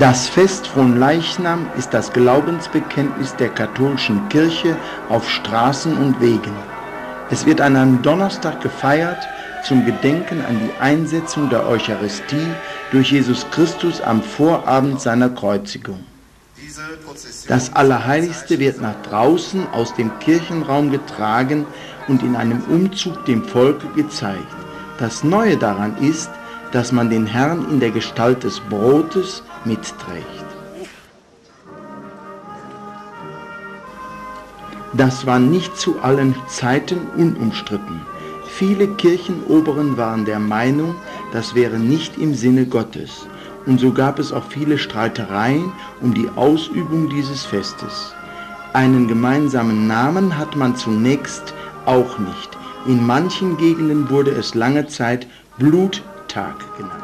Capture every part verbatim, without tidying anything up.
Das Fest Fronleichnam ist das Glaubensbekenntnis der katholischen Kirche auf Straßen und Wegen. Es wird an einem Donnerstag gefeiert zum Gedenken an die Einsetzung der Eucharistie durch Jesus Christus am Vorabend seiner Kreuzigung. Das Allerheiligste wird nach draußen aus dem Kirchenraum getragen und in einem Umzug dem Volke gezeigt. Das Neue daran ist, dass man den Herrn in der Gestalt des Brotes mitträgt. Das war nicht zu allen Zeiten unumstritten. Viele Kirchenoberen waren der Meinung, das wäre nicht im Sinne Gottes. Und so gab es auch viele Streitereien um die Ausübung dieses Festes. Einen gemeinsamen Namen hat man zunächst auch nicht. In manchen Gegenden wurde es lange Zeit Bluttag genannt.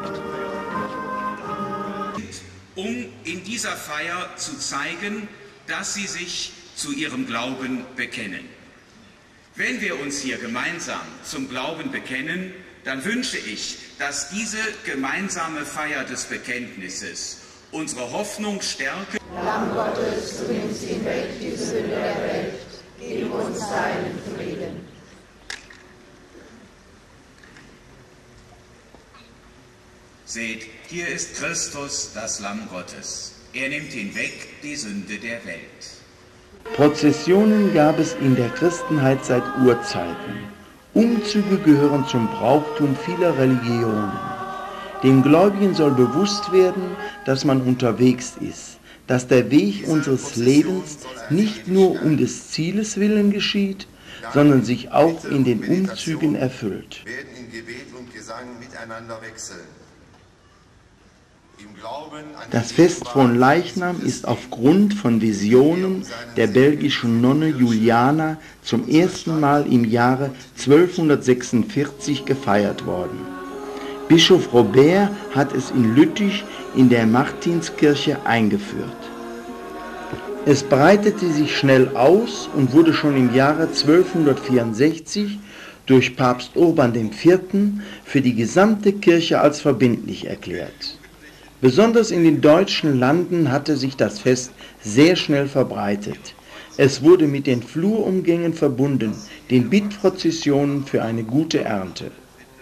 Um in dieser Feier zu zeigen, dass sie sich zu ihrem Glauben bekennen. Wenn wir uns hier gemeinsam zum Glauben bekennen, dann wünsche ich, dass diese gemeinsame Feier des Bekenntnisses unsere Hoffnung stärke. Lamm Gottes, du nimmst hinweg die Sünde der Welt, gib uns deinen Frieden. Seht, hier ist Christus, das Lamm Gottes. Er nimmt hinweg die Sünde der Welt. Prozessionen gab es in der Christenheit seit Urzeiten. Umzüge gehören zum Brauchtum vieler Religionen. Den Gläubigen soll bewusst werden, dass man unterwegs ist, dass der Weg unseres Lebens nicht nur um des Zieles willen geschieht, sondern sich auch in den Umzügen erfüllt. Werden in Gebet und Gesang miteinander wechseln. Das Fest Fronleichnam ist aufgrund von Visionen der belgischen Nonne Juliana zum ersten Mal im Jahre zwölfhundertsechsundvierzig gefeiert worden. Bischof Robert hat es in Lüttich in der Martinskirche eingeführt. Es breitete sich schnell aus und wurde schon im Jahre zwölfhundertvierundsechzig durch Papst Urban der Vierte für die gesamte Kirche als verbindlich erklärt. Besonders in den deutschen Landen hatte sich das Fest sehr schnell verbreitet. Es wurde mit den Flurumgängen verbunden, den Bittprozessionen für eine gute Ernte.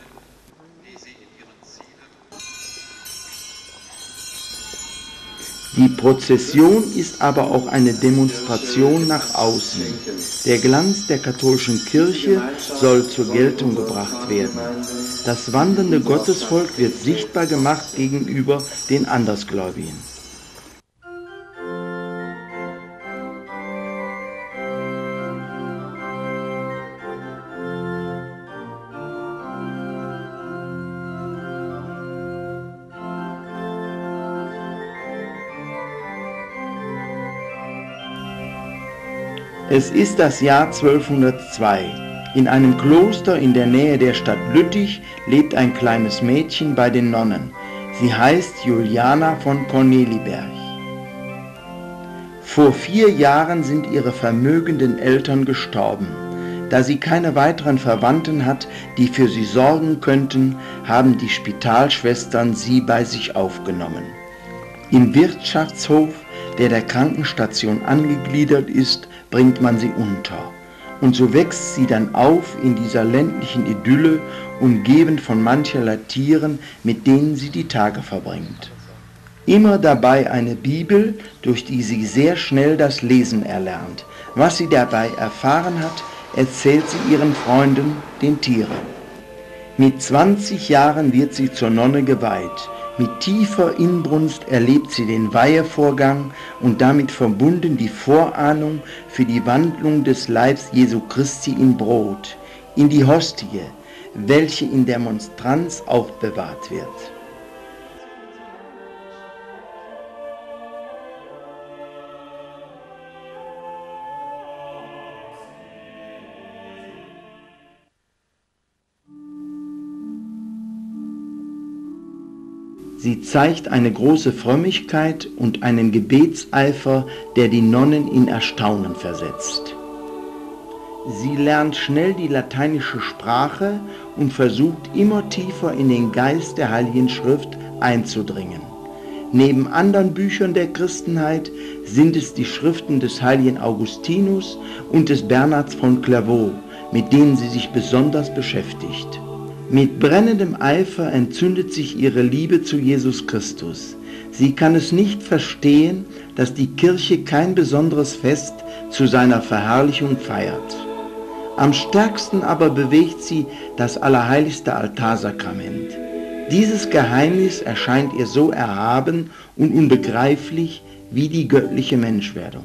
Die Prozession ist aber auch eine Demonstration nach außen. Der Glanz der katholischen Kirche soll zur Geltung gebracht werden. Das wandernde Gottesvolk wird sichtbar gemacht gegenüber den Andersgläubigen. Es ist das Jahr zwölfhundertzwei. In einem Kloster in der Nähe der Stadt Lüttich lebt ein kleines Mädchen bei den Nonnen. Sie heißt Juliana von Corneliberg. Vor vier Jahren sind ihre vermögenden Eltern gestorben. Da sie keine weiteren Verwandten hat, die für sie sorgen könnten, haben die Spitalschwestern sie bei sich aufgenommen. Im Wirtschaftshof, der der Krankenstation angegliedert ist, bringt man sie unter. Und so wächst sie dann auf in dieser ländlichen Idylle, umgeben von mancherlei Tieren, mit denen sie die Tage verbringt. Immer dabei eine Bibel, durch die sie sehr schnell das Lesen erlernt. Was sie dabei erfahren hat, erzählt sie ihren Freunden, den Tieren. Mit zwanzig Jahren wird sie zur Nonne geweiht. Mit tiefer Inbrunst erlebt sie den Weihevorgang und damit verbunden die Vorahnung für die Wandlung des Leibs Jesu Christi in Brot, in die Hostie, welche in der Monstranz aufbewahrt wird. Sie zeigt eine große Frömmigkeit und einen Gebetseifer, der die Nonnen in Erstaunen versetzt. Sie lernt schnell die lateinische Sprache und versucht immer tiefer in den Geist der Heiligen Schrift einzudringen. Neben anderen Büchern der Christenheit sind es die Schriften des heiligen Augustinus und des Bernhards von Clairvaux, mit denen sie sich besonders beschäftigt. Mit brennendem Eifer entzündet sich ihre Liebe zu Jesus Christus. Sie kann es nicht verstehen, dass die Kirche kein besonderes Fest zu seiner Verherrlichung feiert. Am stärksten aber bewegt sie das allerheiligste Altarsakrament. Dieses Geheimnis erscheint ihr so erhaben und unbegreiflich wie die göttliche Menschwerdung.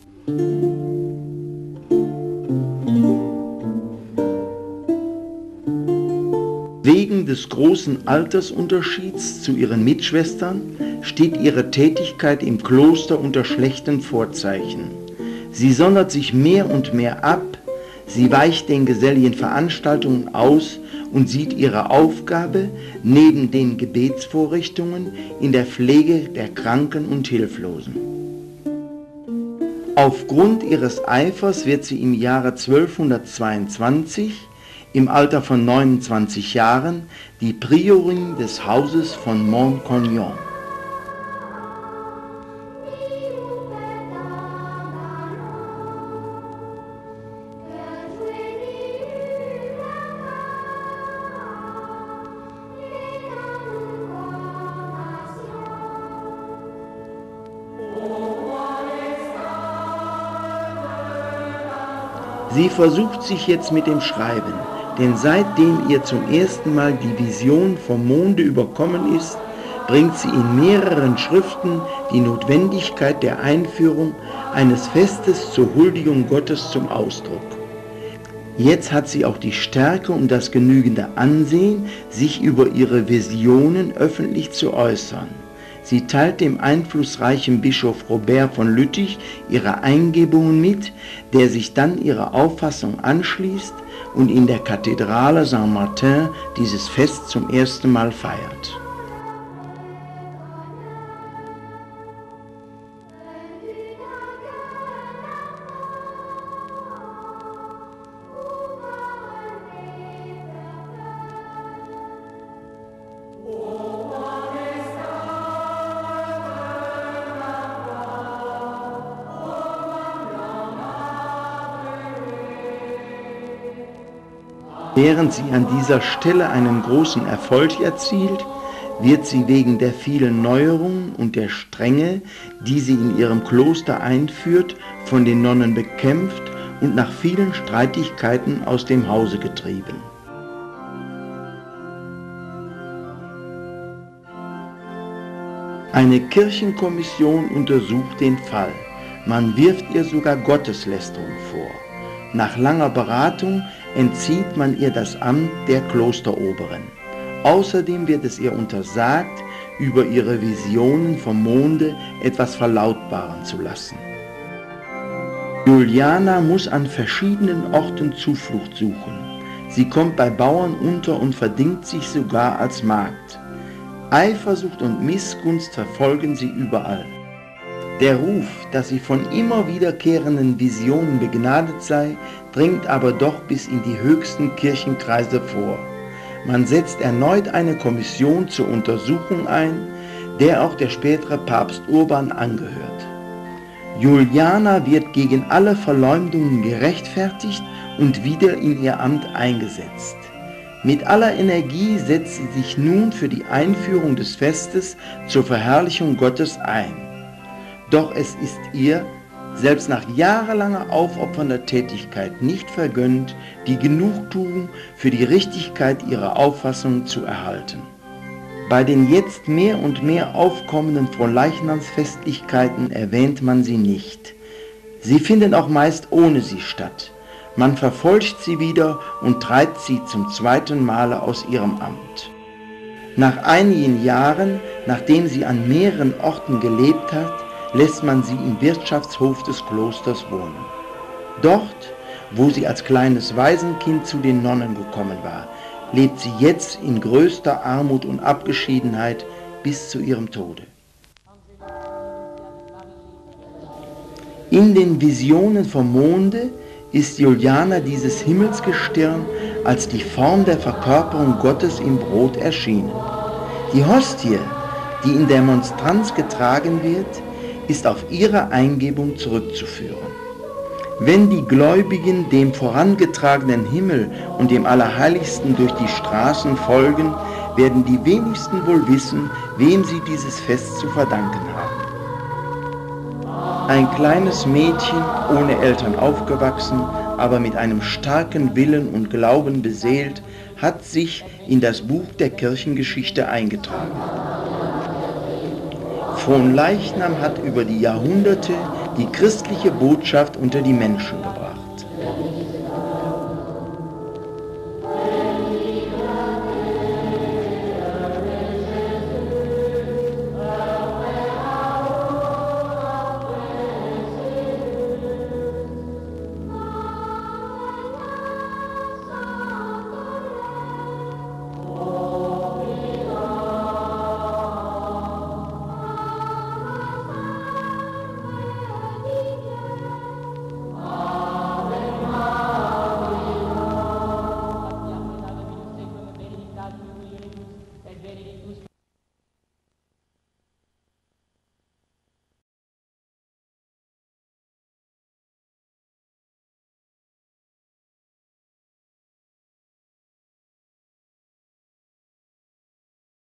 Wegen des großen Altersunterschieds zu ihren Mitschwestern steht ihre Tätigkeit im Kloster unter schlechten Vorzeichen. Sie sondert sich mehr und mehr ab, sie weicht den geselligen Veranstaltungen aus und sieht ihre Aufgabe neben den Gebetsvorrichtungen in der Pflege der Kranken und Hilflosen. Aufgrund ihres Eifers wird sie im Jahre zwölfhundertzweiundzwanzig im Alter von neunundzwanzig Jahren die Priorin des Hauses von Montcognon. Sie versucht sich jetzt mit dem Schreiben, denn seitdem ihr zum ersten Mal die Vision vom Monde überkommen ist, bringt sie in mehreren Schriften die Notwendigkeit der Einführung eines Festes zur Huldigung Gottes zum Ausdruck. Jetzt hat sie auch die Stärke und das genügende Ansehen, sich über ihre Visionen öffentlich zu äußern. Sie teilt dem einflussreichen Bischof Robert von Lüttich ihre Eingebungen mit, der sich dann ihrer Auffassung anschließt und in der Kathedrale Saint-Martin dieses Fest zum ersten Mal feiert. Während sie an dieser Stelle einen großen Erfolg erzielt, wird sie wegen der vielen Neuerungen und der Strenge, die sie in ihrem Kloster einführt, von den Nonnen bekämpft und nach vielen Streitigkeiten aus dem Hause getrieben. Eine Kirchenkommission untersucht den Fall. Man wirft ihr sogar Gotteslästerung vor. Nach langer Beratung entzieht man ihr das Amt der Klosteroberin. Außerdem wird es ihr untersagt, über ihre Visionen vom Monde etwas verlautbaren zu lassen. Juliana muss an verschiedenen Orten Zuflucht suchen. Sie kommt bei Bauern unter und verdingt sich sogar als Magd. Eifersucht und Missgunst verfolgen sie überall. Der Ruf, dass sie von immer wiederkehrenden Visionen begnadet sei, dringt aber doch bis in die höchsten Kirchenkreise vor. Man setzt erneut eine Kommission zur Untersuchung ein, der auch der spätere Papst Urban angehört. Juliana wird gegen alle Verleumdungen gerechtfertigt und wieder in ihr Amt eingesetzt. Mit aller Energie setzt sie sich nun für die Einführung des Festes zur Verherrlichung Gottes ein. Doch es ist ihr, selbst nach jahrelanger aufopfernder Tätigkeit, nicht vergönnt, die Genugtuung für die Richtigkeit ihrer Auffassung zu erhalten. Bei den jetzt mehr und mehr aufkommenden Fronleichnamsfestlichkeiten erwähnt man sie nicht. Sie finden auch meist ohne sie statt. Man verfolgt sie wieder und treibt sie zum zweiten Male aus ihrem Amt. Nach einigen Jahren, nachdem sie an mehreren Orten gelebt hat, lässt man sie im Wirtschaftshof des Klosters wohnen. Dort, wo sie als kleines Waisenkind zu den Nonnen gekommen war, lebt sie jetzt in größter Armut und Abgeschiedenheit bis zu ihrem Tode. In den Visionen vom Monde ist Juliana dieses Himmelsgestirn als die Form der Verkörperung Gottes im Brot erschienen. Die Hostie, die in der Monstranz getragen wird, ist auf ihre Eingebung zurückzuführen. Wenn die Gläubigen dem vorangetragenen Himmel und dem Allerheiligsten durch die Straßen folgen, werden die wenigsten wohl wissen, wem sie dieses Fest zu verdanken haben. Ein kleines Mädchen, ohne Eltern aufgewachsen, aber mit einem starken Willen und Glauben beseelt, hat sich in das Buch der Kirchengeschichte eingetragen. Fronleichnam hat über die Jahrhunderte die christliche Botschaft unter die Menschen gebracht.